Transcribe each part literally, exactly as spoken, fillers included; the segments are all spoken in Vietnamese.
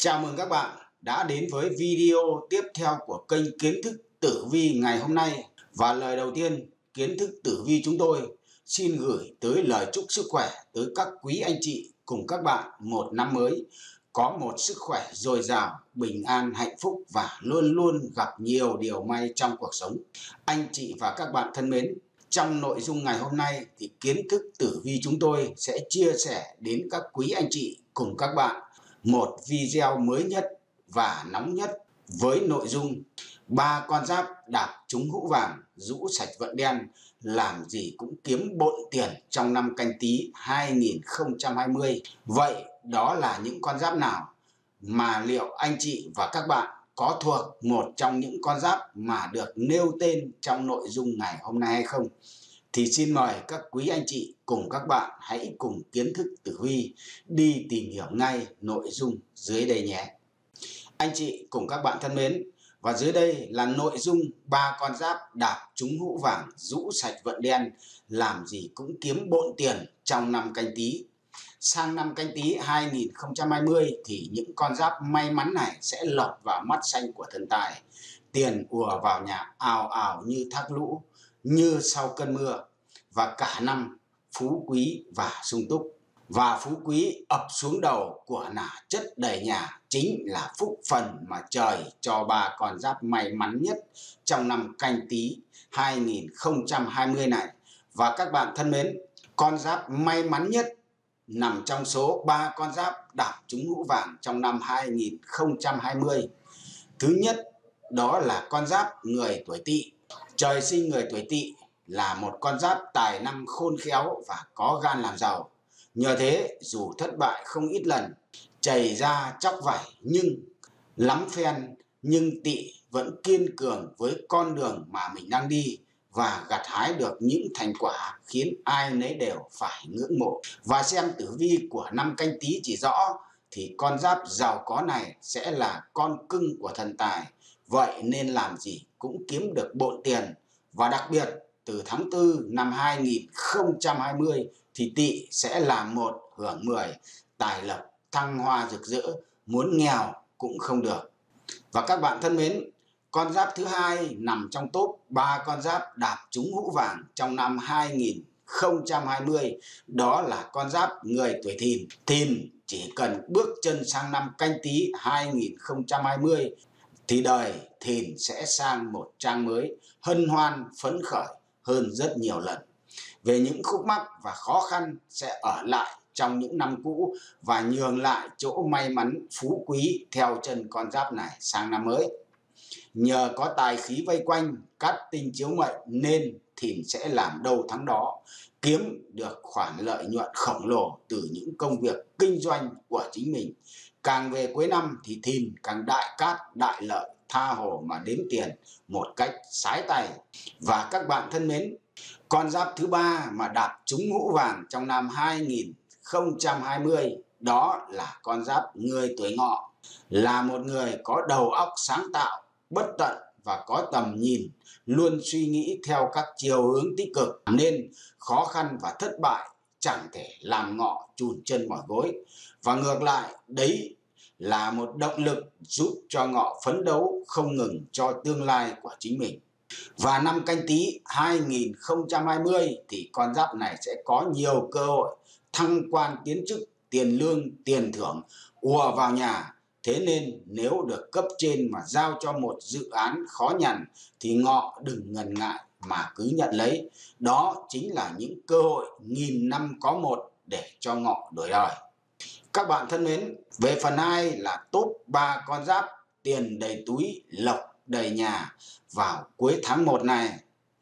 Chào mừng các bạn đã đến với video tiếp theo của kênh Kiến thức Tử Vi ngày hôm nay. Và lời đầu tiên, Kiến thức Tử Vi chúng tôi xin gửi tới lời chúc sức khỏe tới các quý anh chị cùng các bạn một năm mới có một sức khỏe dồi dào, bình an, hạnh phúc và luôn luôn gặp nhiều điều may trong cuộc sống. Anh chị và các bạn thân mến, trong nội dung ngày hôm nay thì Kiến thức Tử Vi chúng tôi sẽ chia sẻ đến các quý anh chị cùng các bạn một video mới nhất và nóng nhất với nội dung ba con giáp đạp trúng hũ vàng, rũ sạch vận đen, làm gì cũng kiếm bộn tiền trong năm Canh Tý hai nghìn không trăm hai mươi. Vậy đó là những con giáp nào, mà liệu anh chị và các bạn có thuộc một trong những con giáp mà được nêu tên trong nội dung ngày hôm nay hay không? Thì xin mời các quý anh chị cùng các bạn hãy cùng Kiến thức Tử Vi đi tìm hiểu ngay nội dung dưới đây nhé. Anh chị cùng các bạn thân mến, và dưới đây là nội dung ba con giáp đạp trúng hũ vàng, rũ sạch vận đen, làm gì cũng kiếm bộn tiền trong năm Canh Tý. Sang năm Canh Tý hai nghìn không trăm hai mươi thì những con giáp may mắn này sẽ lọt vào mắt xanh của thần tài. Tiền ùa vào nhà ào ào như thác lũ, như sau cơn mưa, và cả năm phú quý và sung túc. Và phú quý ập xuống đầu của nả chất đầy nhà chính là phúc phần mà trời cho ba con giáp may mắn nhất trong năm Canh Tý hai nghìn không trăm hai mươi này. Và các bạn thân mến, con giáp may mắn nhất nằm trong số ba con giáp đạp trúng hũ vàng trong năm hai nghìn không trăm hai mươi. Thứ nhất, đó là con giáp người tuổi Tỵ. Trời sinh người tuổi Tỵ là một con giáp tài năng khôn khéo và có gan làm giàu. Nhờ thế, dù thất bại không ít lần, chày ra chóc vảy nhưng lắm phen, nhưng Tỵ vẫn kiên cường với con đường mà mình đang đi và gặt hái được những thành quả khiến ai nấy đều phải ngưỡng mộ. Và xem tử vi của năm Canh Tý chỉ rõ thì con giáp giàu có này sẽ là con cưng của thần tài. Vậy nên làm gì cũng kiếm được bộn tiền. Và đặc biệt từ tháng tư năm hai nghìn không trăm hai mươi thì Tỵ sẽ là một hưởng mười, tài lộc thăng hoa rực rỡ, muốn nghèo cũng không được. Và các bạn thân mến, con giáp thứ hai nằm trong top ba con giáp đạp trúng hũ vàng trong năm hai nghìn không trăm hai mươi, đó là con giáp người tuổi Thìn. Thìn chỉ cần bước chân sang năm Canh Tý hai nghìn không trăm hai mươi thì đời Thìn sẽ sang một trang mới hân hoan phấn khởi hơn rất nhiều lần. Về những khúc mắc và khó khăn sẽ ở lại trong những năm cũ và nhường lại chỗ may mắn phú quý theo chân con giáp này sang năm mới. Nhờ có tài khí vây quanh, cát tinh chiếu mệnh nên Thìn sẽ làm đâu thắng đó, kiếm được khoản lợi nhuận khổng lồ từ những công việc kinh doanh của chính mình. Càng về cuối năm thì Thìn càng đại cát đại lợi, tha hồ mà đếm tiền một cách sái tay. Và các bạn thân mến, con giáp thứ ba mà đạp trúng hũ vàng trong năm hai nghìn không trăm hai mươi đó là con giáp người tuổi Ngọ, là một người có đầu óc sáng tạo, bất tận và có tầm nhìn, luôn suy nghĩ theo các chiều hướng tích cực nên khó khăn và thất bại chẳng thể làm Ngọ chùn chân mỏi gối. Và ngược lại, đấy là một động lực giúp cho Ngọ phấn đấu không ngừng cho tương lai của chính mình. Và năm Canh Tý hai nghìn không trăm hai mươi thì con giáp này sẽ có nhiều cơ hội thăng quan tiến chức, tiền lương, tiền thưởng ùa vào nhà. Thế nên nếu được cấp trên mà giao cho một dự án khó nhằn thì Ngọ đừng ngần ngại mà cứ nhận lấy. Đó chính là những cơ hội nghìn năm có một để cho Ngọ đổi đời. Các bạn thân mến, về phần hai là top ba con giáp tiền đầy túi, lộc đầy nhà vào cuối tháng một này.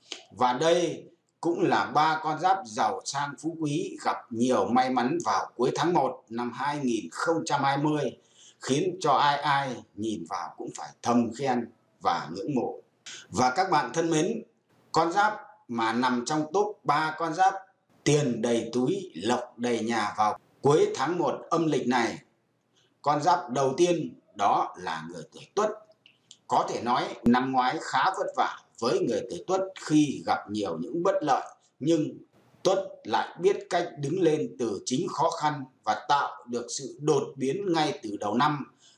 Và đây cũng là ba con giáp giàu sang phú quý gặp nhiều may mắn vào cuối tháng một năm hai nghìn không trăm hai mươi, khiến cho ai ai nhìn vào cũng phải thầm khen và ngưỡng mộ. Và các bạn thân mến, con giáp mà nằm trong top ba con giáp tiền đầy túi, lộc đầy nhà vào cuối tháng một âm lịch này, con giáp đầu tiên đó là người tuổi Tuất. Có thể nói năm ngoái khá vất vả với người tuổi Tuất khi gặp nhiều những bất lợi, nhưng Tuất lại biết cách đứng lên từ chính khó khăn và tạo được sự đột biến ngay từ đầu năm.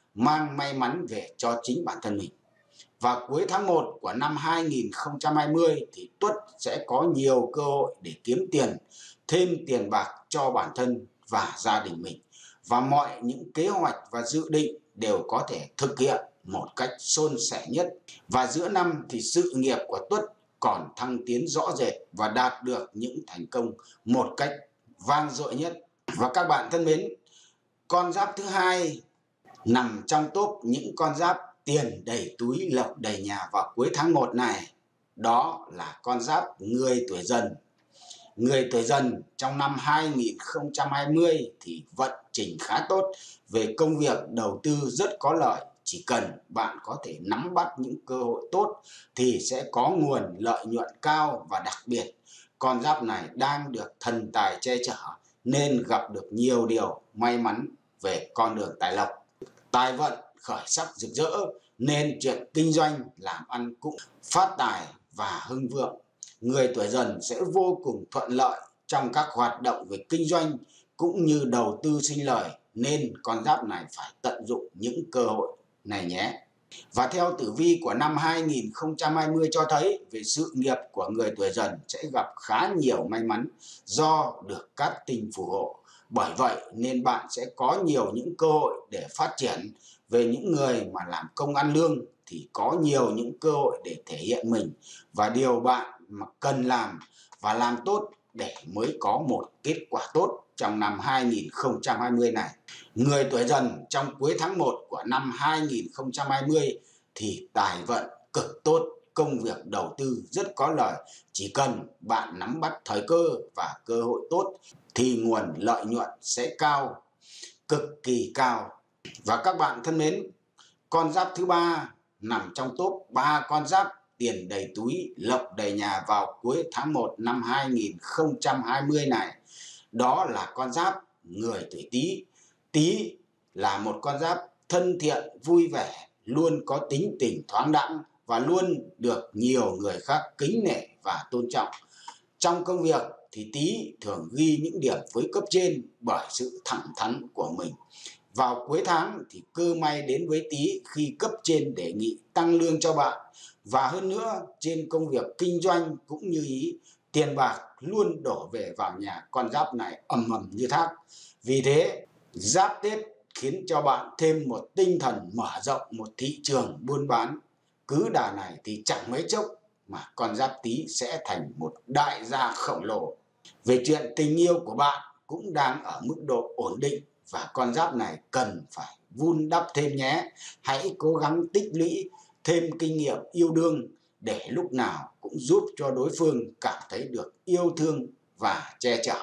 mang may mắn về cho chính bản thân mình. Và cuối tháng một của năm hai nghìn không trăm hai mươi thì Tuất sẽ có nhiều cơ hội để kiếm tiền, thêm tiền bạc cho bản thân và gia đình mình. Và mọi những kế hoạch và dự định đều có thể thực hiện một cách suôn sẻ nhất. Và giữa năm thì sự nghiệp của Tuất còn thăng tiến rõ rệt và đạt được những thành công một cách vang dội nhất. Và các bạn thân mến, con giáp thứ hai nằm trong top những con giáp tiền đầy túi lộc đầy nhà vào cuối tháng một này, đó là con giáp người tuổi Dần. Người tuổi Dần trong năm hai nghìn không trăm hai mươi thì vận trình khá tốt, về công việc đầu tư rất có lợi. Chỉ cần bạn có thể nắm bắt những cơ hội tốt thì sẽ có nguồn lợi nhuận cao, và đặc biệt con giáp này đang được thần tài che chở nên gặp được nhiều điều may mắn về con đường tài lộc. Tài vận khởi sắc rực rỡ nên chuyện kinh doanh làm ăn cũng phát tài và hưng vượng. Người tuổi Dần sẽ vô cùng thuận lợi trong các hoạt động về kinh doanh cũng như đầu tư sinh lời, nên con giáp này phải tận dụng những cơ hội này nhé. Và theo tử vi của năm hai nghìn không trăm hai mươi cho thấy, về sự nghiệp của người tuổi Dần sẽ gặp khá nhiều may mắn do được các tinh phù hộ. Bởi vậy nên bạn sẽ có nhiều những cơ hội để phát triển. Về những người mà làm công ăn lương thì có nhiều những cơ hội để thể hiện mình, và điều bạn mà cần làm và làm tốt để mới có một kết quả tốt trong năm hai nghìn không trăm hai mươi này. Người tuổi Dần trong cuối tháng một của năm hai nghìn không trăm hai mươi thì tài vận cực tốt, công việc đầu tư rất có lợi. Chỉ cần bạn nắm bắt thời cơ và cơ hội tốt thì nguồn lợi nhuận sẽ cao, cực kỳ cao. Và các bạn thân mến, con giáp thứ ba nằm trong top ba con giáp tiền đầy túi lộc đầy nhà vào cuối tháng một năm hai nghìn không trăm hai mươi này, đó là con giáp người tuổi Tý. Tý là một con giáp thân thiện, vui vẻ, luôn có tính tình thoáng đãng và luôn được nhiều người khác kính nể và tôn trọng. Trong công việc thì Tý thường ghi những điểm với cấp trên bởi sự thẳng thắn của mình. Vào cuối tháng thì cơ may đến với Tý khi cấp trên đề nghị tăng lương cho bạn. Và hơn nữa, trên công việc kinh doanh cũng như ý, tiền bạc luôn đổ về vào nhà con giáp này ầm ầm như thác. Vì thế, giáp Tết khiến cho bạn thêm một tinh thần mở rộng một thị trường buôn bán. Cứ đà này thì chẳng mấy chốc mà con giáp Tý sẽ thành một đại gia khổng lồ. Về chuyện tình yêu của bạn cũng đang ở mức độ ổn định, và con giáp này cần phải vun đắp thêm nhé. Hãy cố gắng tích lũy thêm kinh nghiệm yêu đương để lúc nào cũng giúp cho đối phương cảm thấy được yêu thương và che chở.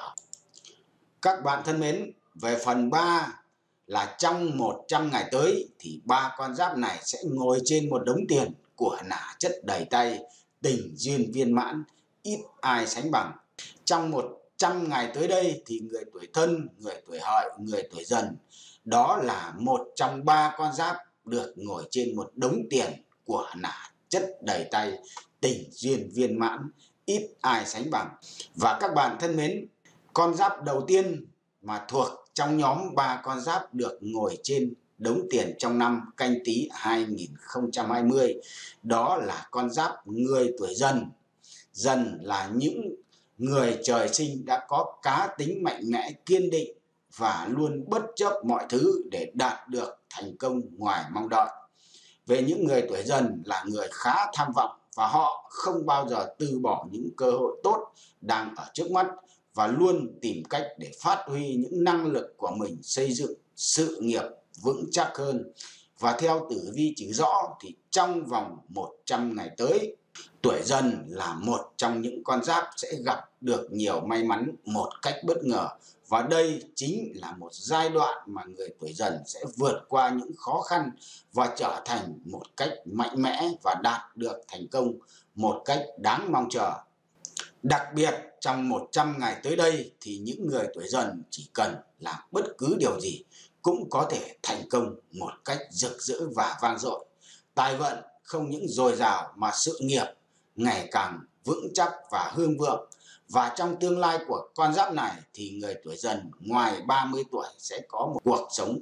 Các bạn thân mến, về phần ba là trong một trăm ngày tới thì ba con giáp này sẽ ngồi trên một đống tiền của nả chất đầy tay, tình duyên viên mãn, ít ai sánh bằng. Trong một trăm ngày tới đây thì người tuổi Thân, người tuổi Hợi, người tuổi Dần, đó là một trong ba con giáp được ngồi trên một đống tiền của nả chất đầy tay, tình duyên viên mãn, ít ai sánh bằng. Và các bạn thân mến, con giáp đầu tiên mà thuộc trong nhóm ba con giáp được ngồi trên đống tiền trong năm Canh Tý hai nghìn không trăm hai mươi, đó là con giáp người tuổi Dần. Dần là những người trời sinh đã có cá tính mạnh mẽ, kiên định và luôn bất chấp mọi thứ để đạt được thành công ngoài mong đợi. Về những người tuổi Dần là người khá tham vọng, và họ không bao giờ từ bỏ những cơ hội tốt đang ở trước mắt, và luôn tìm cách để phát huy những năng lực của mình, xây dựng sự nghiệp vững chắc hơn. Và theo tử vi chỉ rõ thì trong vòng một trăm ngày tới, tuổi Dần là một trong những con giáp sẽ gặp được nhiều may mắn một cách bất ngờ. Và đây chính là một giai đoạn mà người tuổi Dần sẽ vượt qua những khó khăn và trở thành một cách mạnh mẽ và đạt được thành công một cách đáng mong chờ. Đặc biệt trong một trăm ngày tới đây thì những người tuổi Dần chỉ cần làm bất cứ điều gì cũng có thể thành công một cách rực rỡ và vang dội. Tài vận không những dồi dào mà sự nghiệp ngày càng vững chắc và hương vượng. Và trong tương lai của con giáp này thì người tuổi Dần ngoài ba mươi tuổi sẽ có một cuộc sống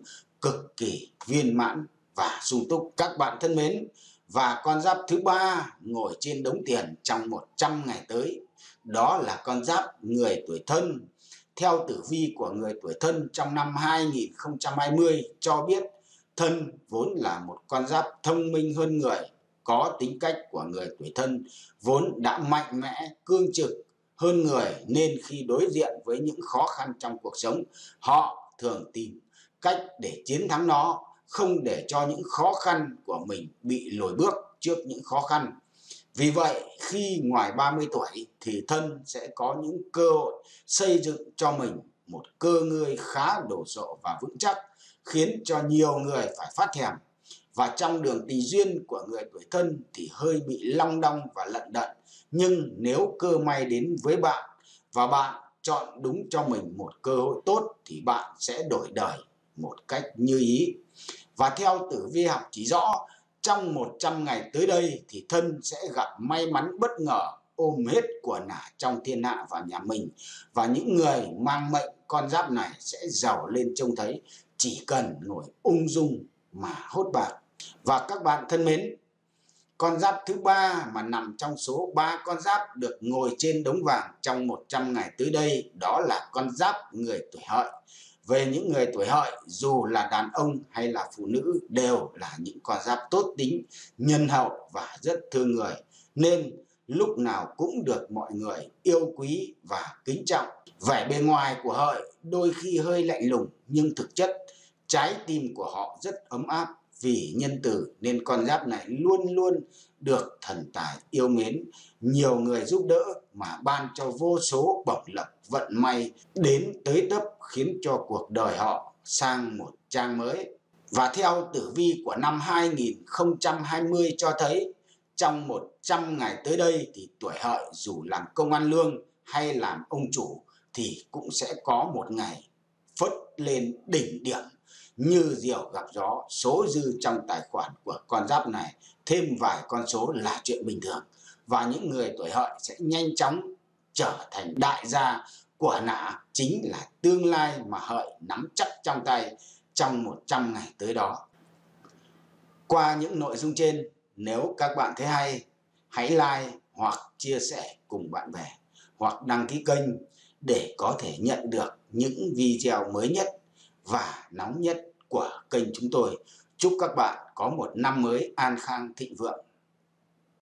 cực kỳ viên mãn và sung túc. Các bạn thân mến, và con giáp thứ ba ngồi trên đống tiền trong một trăm ngày tới, đó là con giáp người tuổi Thân. Theo tử vi của người tuổi Thân trong năm hai nghìn không trăm hai mươi cho biết, Thân vốn là một con giáp thông minh hơn người, có tính cách của người tuổi Thân vốn đã mạnh mẽ, cương trực hơn người, nên khi đối diện với những khó khăn trong cuộc sống, họ thường tìm cách để chiến thắng nó, không để cho những khó khăn của mình bị lùi bước trước những khó khăn. Vì vậy, khi ngoài ba mươi tuổi thì Thân sẽ có những cơ hội xây dựng cho mình một cơ ngơi khá đồ sộ và vững chắc, khiến cho nhiều người phải phát thèm. Và trong đường tỳ duyên của người tuổi Thân thì hơi bị long đong và lận đận. Nhưng nếu cơ may đến với bạn và bạn chọn đúng cho mình một cơ hội tốt thì bạn sẽ đổi đời một cách như ý. Và theo tử vi học chỉ rõ, trong một trăm ngày tới đây thì Thân sẽ gặp may mắn bất ngờ, ôm hết của nả trong thiên hạ vào nhà mình. Và những người mang mệnh con giáp này sẽ giàu lên trông thấy, chỉ cần ngồi ung dung mà hốt bạc. Và các bạn thân mến, con giáp thứ ba mà nằm trong số ba con giáp được ngồi trên đống vàng trong một trăm ngày tới đây, đó là con giáp người tuổi Hợi. Về những người tuổi Hợi, dù là đàn ông hay là phụ nữ đều là những con giáp tốt tính, nhân hậu và rất thương người, nên lúc nào cũng được mọi người yêu quý và kính trọng. Vẻ bề ngoài của Hợi đôi khi hơi lạnh lùng, nhưng thực chất trái tim của họ rất ấm áp. Vì nhân từ nên con giáp này luôn luôn được thần tài yêu mến, nhiều người giúp đỡ mà ban cho vô số bổng lộc vận may đến tới tấp, khiến cho cuộc đời họ sang một trang mới. Và theo tử vi của năm hai nghìn không trăm hai mươi cho thấy, trong một trăm ngày tới đây thì tuổi Hợi dù làm công ăn lương hay làm ông chủ thì cũng sẽ có một ngày phất lên đỉnh điểm. Như diều gặp gió, số dư trong tài khoản của con giáp này thêm vài con số là chuyện bình thường. Và những người tuổi Hợi sẽ nhanh chóng trở thành đại gia của nả, chính là tương lai mà Hợi nắm chắc trong tay trong một trăm ngày tới đó. Qua những nội dung trên, nếu các bạn thấy hay, hãy like hoặc chia sẻ cùng bạn bè, hoặc đăng ký kênh để có thể nhận được những video mới nhất và nóng nhất của kênh chúng tôi. Chúc các bạn có một năm mới an khang thịnh vượng.